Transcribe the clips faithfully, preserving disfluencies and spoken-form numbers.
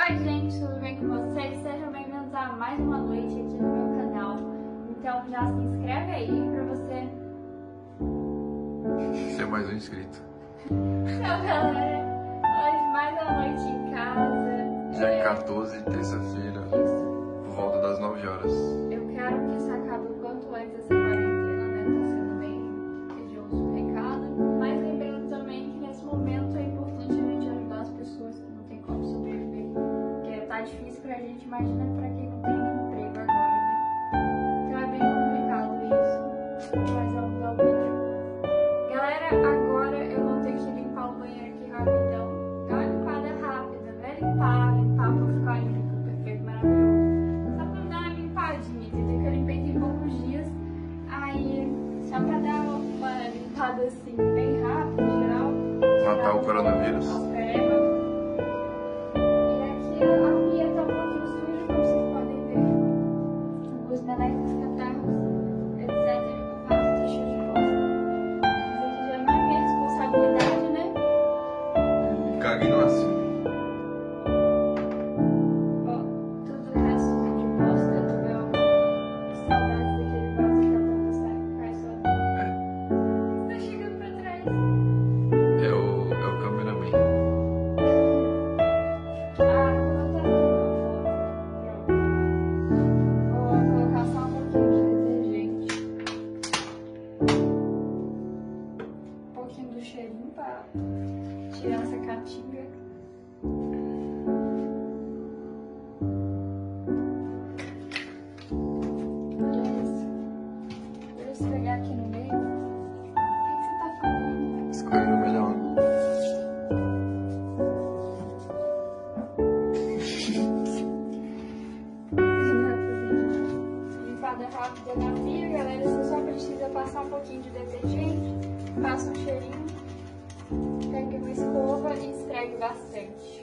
Oi gente, tudo bem com vocês? Sejam bem-vindos a mais uma noite aqui no meu canal. Então já se inscreve aí pra você ser mais um inscrito. Então galera, hoje mais uma noite em casa. Dia é... quatorze, terça-feira, por volta das nove horas. Eu quero que isso acabe o quanto antes essa quarentena, né? Tá sendo bem tedioso o recado. Mas lembrando também que nesse momento é importante a gente ajudar as pessoas que não tem como sobreviver. Porque tá difícil pra gente, imagina pra quem não tem emprego agora, né? Então é bem complicado isso. Mas vamos dar o vídeo. Galera, agora eu vou ter que limpar o banheiro aqui rapidão. Dá uma limpada rápida, né? Limpar, limpar pra ficar limpo, perfeito, maravilhoso. Só pra dar uma limpadinha, entendeu? Que eu limpei tem poucos dias. Aí, só pra dar uma limpada assim, bem rápida, em geral. Matar o coronavírus. Pega. E aqui a pia tá um pouquinho suja, como vocês podem ver. Os menecos catarros, etcétera. O vaso tá cheio de bosta. Mas aqui já não é minha responsabilidade, né? Cague e não assine. Ó, tudo o resto de bosta do meu. Saudades daquele vaso que eu pra postar com o Carson. É, Tá chegando pra trás. é o, é o cameraman. Ah, vou botar tudo. Pronto. Vou colocar só um pouquinho de detergente. Um pouquinho do cheirinho pra tirar essa catinga. Beleza. Vou esfregar aqui no meio. O que que você tá fazendo? Escolhendo o melhor. Limpada rápida na pia, galera. Você só precisa passar um pouquinho de detergente, passa um cheirinho, pega uma escova e esfregue bastante.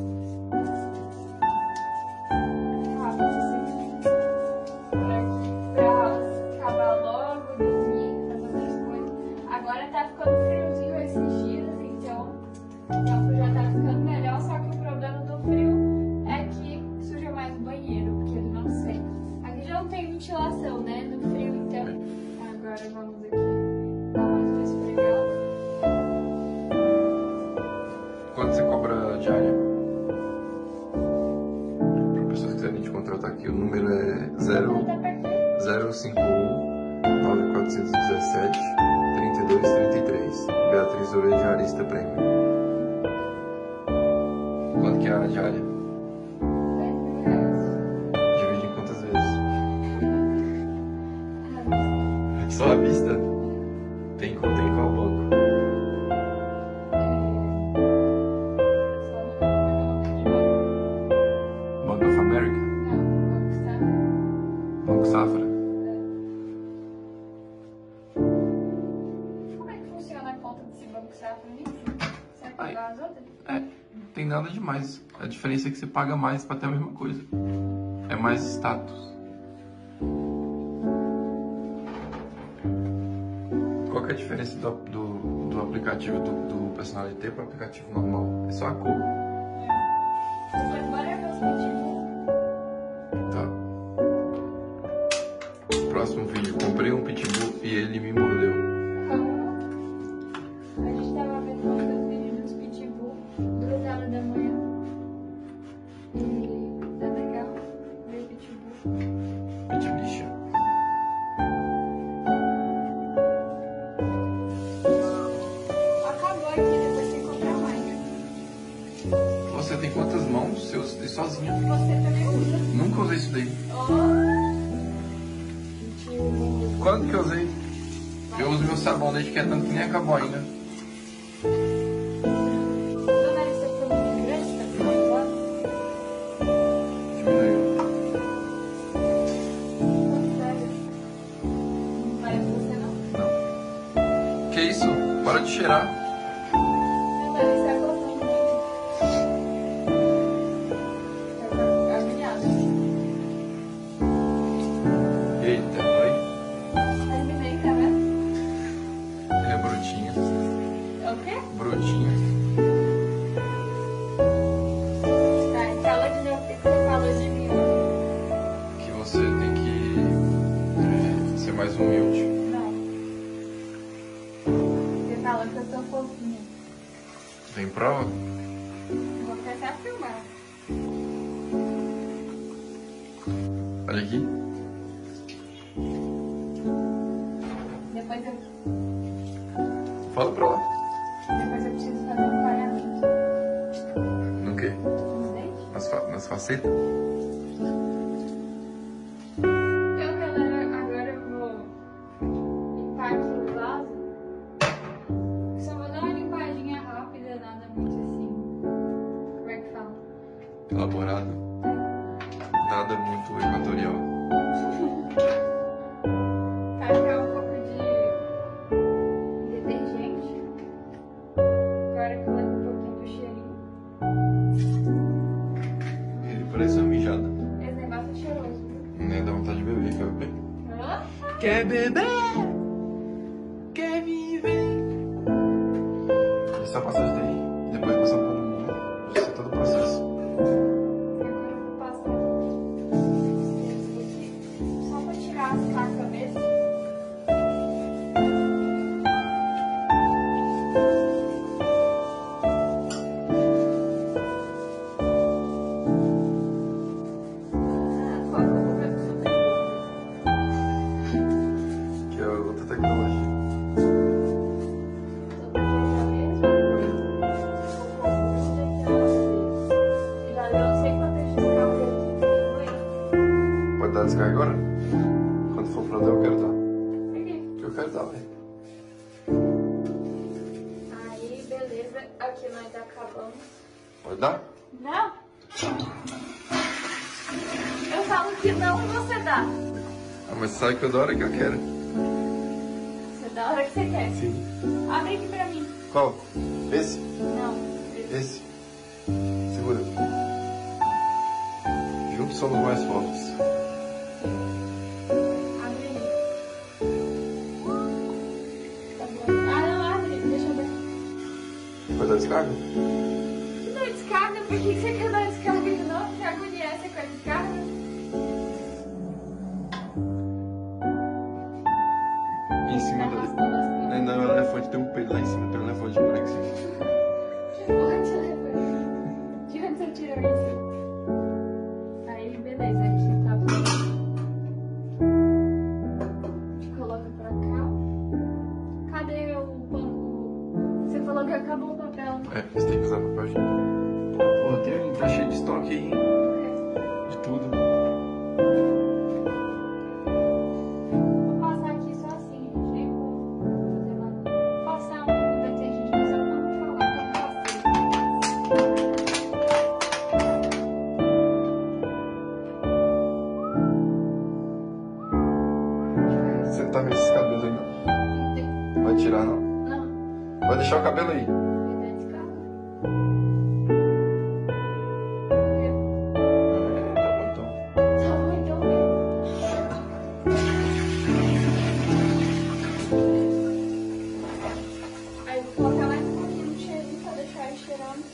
Rápido assim, pra, pra acabar logo, dormir, fazer outras coisas. Agora tá ficando friozinho esses dias, então o tempo já tá ficando melhor, só que o problema do frio é que suja mais o banheiro, porque ele não seca. Aqui já não tem ventilação, né? No frio, então. Agora vamos aqui dar mais uma esfregada. Quanto você cobra diária? Para pessoas que quiserem te contratar aqui, o número é zero cinco um nove quatro um sete três dois três três. Beatriz Oreia, diarista prêmio. Quanto que é a diária? dez mil reais. Divide em quantas vezes? Só à vista? Tem conta em qual banco? Bank of America? Banco Safra? Como é que funciona a conta desse Banco Safra? Você vai Ai. pagar as outras? É, não tem nada demais. A diferença é que você paga mais pra ter a mesma coisa. É mais status. Qual que é a diferença do, do, do aplicativo do, do Personalité para o aplicativo normal? É só a cor. Depois bora ver os pitbull. Tá. Próximo vídeo. Comprei um pitbull e ele me mordeu. A gente tava vendo um vídeo dos pitbull, duas horas da manhã. E tá legal ver pitbull. Pitbicha. Acabou aqui, depois tem que comprar mais. Você tem quantas mãos? Você usa isso sozinha. Você também usa. Nunca usei isso daí. Oh. Pitbull. Quando que eu usei? Eu uso meu sabonete que é tanto que nem acabou ainda. Não era isso aqui muito grande pra ficar igual? Diminuiu. Sério? Não vai você não? Não. Que isso? Para de cheirar. Não, mas isso é gostando muito. Tá agoniado. Eita, foi? Terminei, tá vendo? Ele é brutinho. É o quê? Brutinho. Tá, em tela de aqui. Depois eu, Fala pra lá. depois eu preciso fazer um pagamento. No quê? Nos dentes? Nas, fa nas facetas? Então, galera, agora eu vou limpar aqui o vaso. Só vou dar uma limpadinha rápida, nada muito assim. Como é que fala? Elaborado. Nada muito equatorial. Tacar um pouco de detergente. Agora que eu levo um pouquinho do cheirinho. Ele parece uma mijada. Esse negócio é cheiroso, viu? Né? Dá vontade de beber, quer beber? Hã? Quer beber? Quer viver? E só passa isso daí. E depois passa um pano novo. Já sei todo o processo. Agora eu vou passar esse aqui. Só pra tirar as cacas mesmo. Agora eu vou ver o seu Que é outra tecnologia. Pode dar descarga agora? Quando for pra dar, eu quero dar. Eu quero dar, velho. Aí, beleza. Aqui nós acabamos. Pode dar? Não? Eu falo que não e você dá. Ah, mas sabe que eu dou a hora que eu quero. Você dá a hora que você quer. Sim. Abre aqui pra mim. Qual? Esse? Não. Esse? Segura. Juntos somos mais fortes. Abre aí. Tá bom. Ah, não, abre. Deixa eu ver. Pode dar descarga? Que dá descarga? Por que que você quer dar descarga de novo? Que agonia é essa com a descarga? Em cima Tá da... arrastando as Não, coisas. não, o elefante tem um peido lá em cima. Tem um elefante por aqui. Que porra de elefante? De onde você tirou isso? Aí, beleza. Aqui tá bom. Coloca pra cá. Cadê o pano? Você falou que acabou o papel, né? É, você tem que usar papel higiênico. Pô, tem, tá cheio de estoque aí, hein? De tudo. Vou passar aqui só assim, gente. Nem vou fazer nada. Vou passar um detergente, mas eu não vou falar que eu passei. Você tá vendo esses cabelos aí, não? Vai tirar, não? Não, Vai deixar o cabelo aí. me dá descarga. É, tá bom, então. Tá bom, então vem. Aí eu vou colocar mais um pouquinho de cheirinho pra deixar ele cheirando.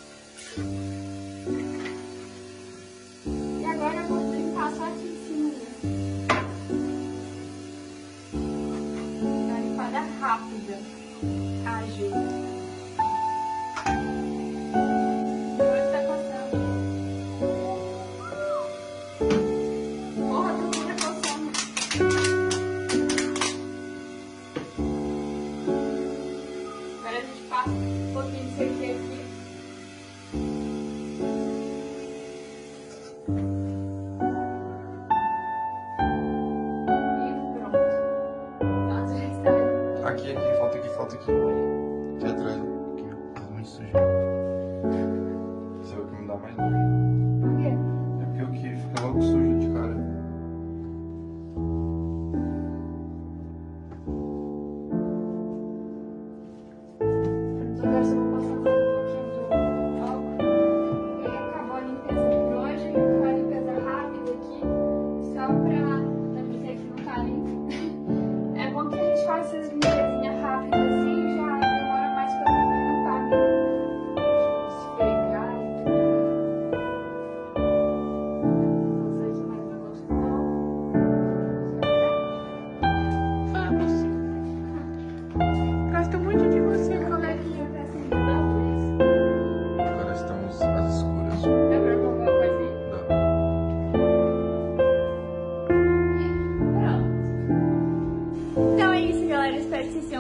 E agora eu vou limpar só aqui em cima mesmo. Uma limpada rápida. Ágil. Agora tá coçando. Porra, tô toda coçando. Agora a gente passa um pouquinho disso aqui aqui. E pronto. Nossa, já está. Aqui, aqui, falta aqui, falta aqui. Aqui atrás.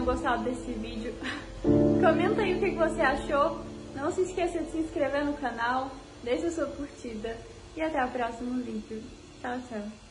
gostado desse vídeo. Comenta aí o que você achou. Não se esqueça de se inscrever no canal, deixa a sua curtida e até o próximo vídeo. Tchau, tchau.